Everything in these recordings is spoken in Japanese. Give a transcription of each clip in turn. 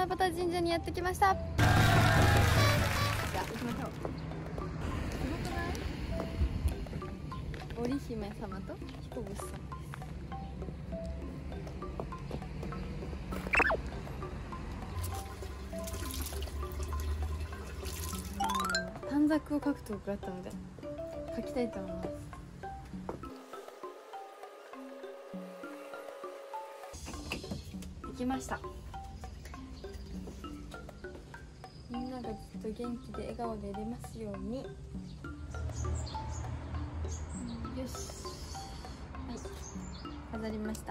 七夕神社にやってきました。じゃあ行きましょう。すごくない？織姫様と彦星様です。短冊を書くとこがあったので書きたいと思います。できました。みんながずっと元気で笑顔でいれますように。よし、はい、飾りました。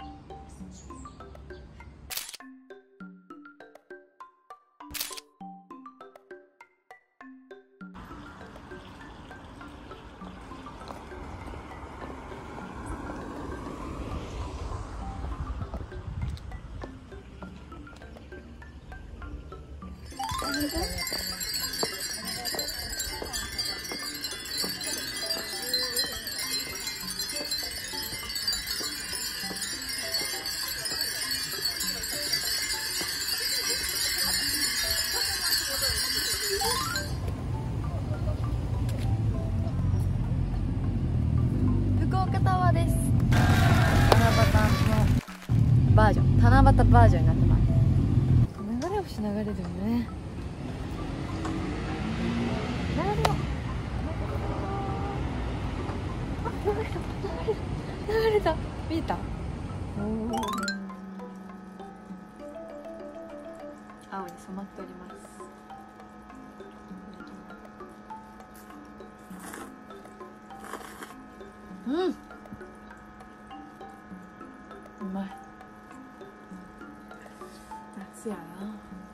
福岡タワーです。七夕のバージョン、七夕バージョンになってます。流れ星流れてるね。流れた見えた。おお、青に染まっております。うん、うまい。夏やな。